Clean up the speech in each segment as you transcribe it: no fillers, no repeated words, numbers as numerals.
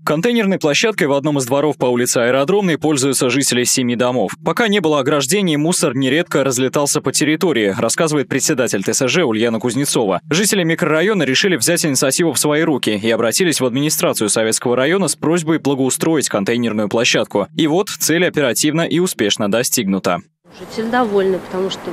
Контейнерной площадкой в одном из дворов по улице Аэродромной пользуются жители 7 домов. Пока не было ограждений, мусор нередко разлетался по территории, рассказывает председатель ТСЖ Ульяна Кузнецова. Жители микрорайона решили взять инициативу в свои руки и обратились в администрацию Советского района с просьбой благоустроить контейнерную площадку. И вот цель оперативно и успешно достигнута. Жители довольны, потому что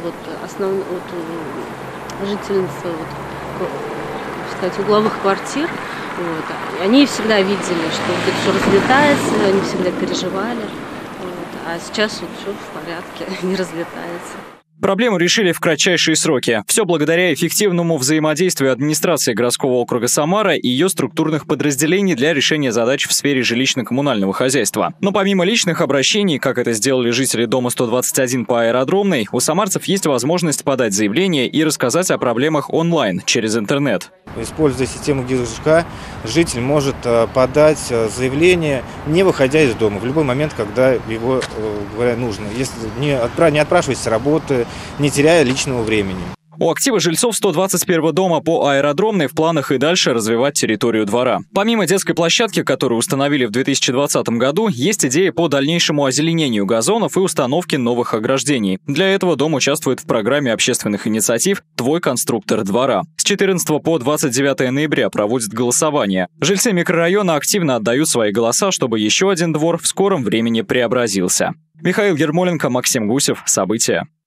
жительница угловых квартир, они всегда видели, что это все разлетается, они всегда переживали, а сейчас все в порядке, не разлетается. Проблему решили в кратчайшие сроки. Все благодаря эффективному взаимодействию администрации городского округа Самара и ее структурных подразделений для решения задач в сфере жилищно-коммунального хозяйства. Но помимо личных обращений, как это сделали жители дома 121 по Аэродромной, у самарцев есть возможность подать заявление и рассказать о проблемах онлайн через интернет. Используя систему ГИС-ЖК, житель может подать заявление, не выходя из дома, в любой момент, когда его нужно, если не отпрашиваясь с работы, не теряя личного времени. У актива жильцов 121 дома по Аэродромной в планах и дальше развивать территорию двора. Помимо детской площадки, которую установили в 2020 году, есть идея по дальнейшему озеленению газонов и установке новых ограждений. Для этого дом участвует в программе общественных инициатив «Твой конструктор двора». С 14 по 29 ноября проводят голосование. Жильцы микрорайона активно отдают свои голоса, чтобы еще один двор в скором времени преобразился. Михаил Ермоленко, Максим Гусев. События.